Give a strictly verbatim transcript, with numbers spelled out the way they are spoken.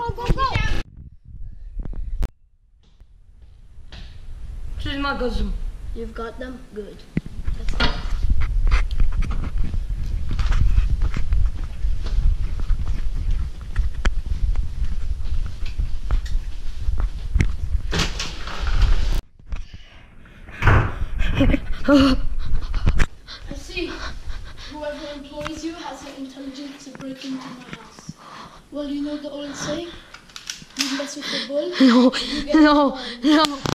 go, go, go! Choose my cousin. You've got them? Good. Let's go. I see. Whoever employs you has the intelligence to break into my house. Well, you know the old saying? You mess with the bull, No, you get no, the no.